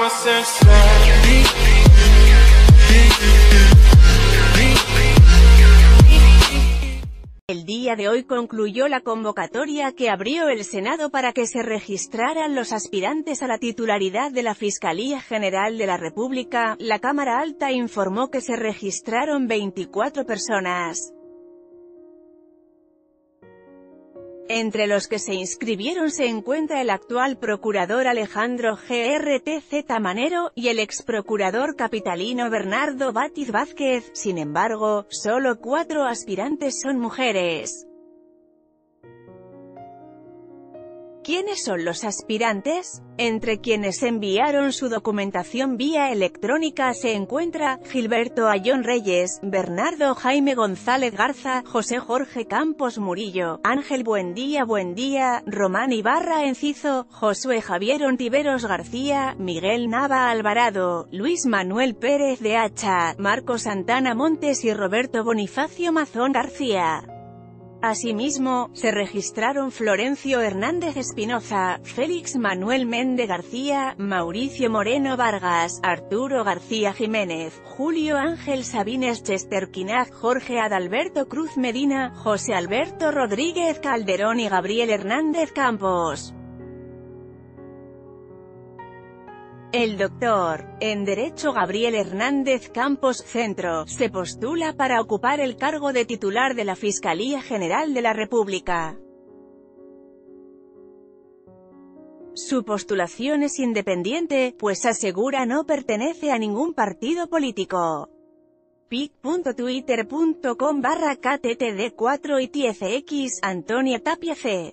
El día de hoy concluyó la convocatoria que abrió el Senado para que se registraran los aspirantes a la titularidad de la Fiscalía General de la República. La Cámara Alta informó que se registraron 24 personas. Entre los que se inscribieron se encuentra el actual procurador Alejandro Grtz Manero, y el exprocurador capitalino Bernardo Bátiz Vázquez. Sin embargo, solo 4 aspirantes son mujeres. ¿Quiénes son los aspirantes? Entre quienes enviaron su documentación vía electrónica se encuentra Gilberto Ayón Reyes, Bernardo Jaime González Garza, José Jorge Campos Murillo, Ángel Buendía, Román Ibarra Enciso, Josué Javier Ontiveros García, Miguel Nava Alvarado, Luis Manuel Pérez de Hacha, Marco Santana Montes y Roberto Bonifacio Mazón García. Asimismo, se registraron Florencio Hernández Espinoza, Félix Manuel Mende García, Mauricio Moreno Vargas, Arturo García Jiménez, Julio Ángel Sabines Chesterquinaz, Jorge Adalberto Cruz Medina, José Alberto Rodríguez Calderón y Gabriel Hernández Campos. El doctor en Derecho Gabriel Hernández Campos Centro se postula para ocupar el cargo de titular de la Fiscalía General de la República. Su postulación es independiente, pues asegura no pertenece a ningún partido político. pic.twitter.com/kttd4 y TFX, Antonia Tapia C.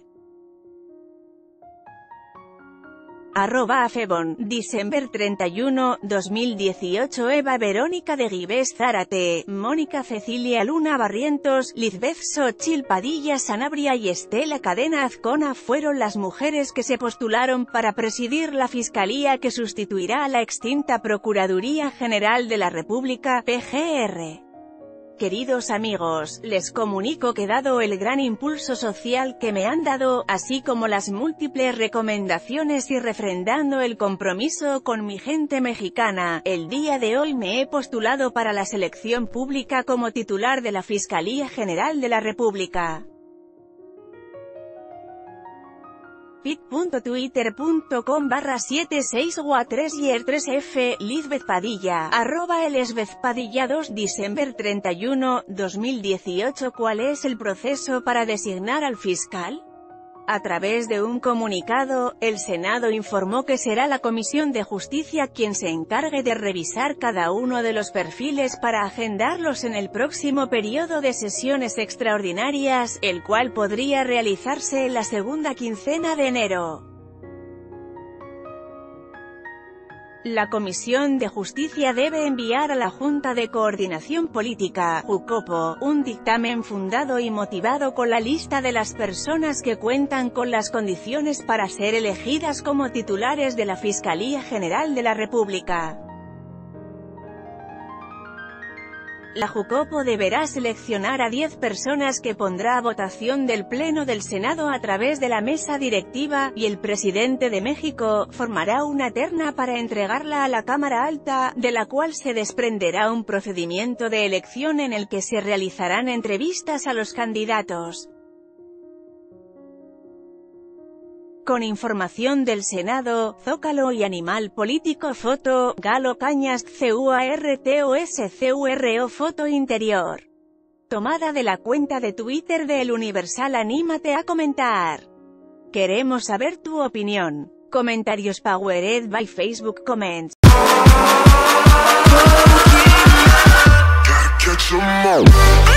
@afebon, Diciembre 31, 2018. Eva Verónica de Gives Zárate, Mónica Cecilia Luna Barrientos, Lizbeth Xochitl Padilla Sanabria y Estela Cadena Azcona fueron las mujeres que se postularon para presidir la Fiscalía que sustituirá a la extinta Procuraduría General de la República, PGR. Queridos amigos, les comunico que dado el gran impulso social que me han dado, así como las múltiples recomendaciones y refrendando el compromiso con mi gente mexicana, el día de hoy me he postulado para la selección pública como titular de la Fiscalía General de la República. pic.twitter.com/76wa3y3f, Lizbeth Padilla, @Elizbethpadilla2, Diciembre 31, 2018. ¿Cuál es el proceso para designar al fiscal? A través de un comunicado, el Senado informó que será la Comisión de Justicia quien se encargue de revisar cada uno de los perfiles para agendarlos en el próximo periodo de sesiones extraordinarias, el cual podría realizarse en la segunda quincena de enero. La Comisión de Justicia debe enviar a la Junta de Coordinación Política, JUCOPO, un dictamen fundado y motivado con la lista de las personas que cuentan con las condiciones para ser elegidas como titulares de la Fiscalía General de la República. La JUCOPO deberá seleccionar a 10 personas que pondrá a votación del Pleno del Senado a través de la mesa directiva, y el presidente de México formará una terna para entregarla a la Cámara Alta, de la cual se desprenderá un procedimiento de elección en el que se realizarán entrevistas a los candidatos. Con información del Senado, Zócalo y Animal Político. Foto, Galo Cañas, CUARTOSCURO. Foto interior tomada de la cuenta de Twitter de El Universal. Anímate a comentar. Queremos saber tu opinión. Comentarios powered by Facebook Comments.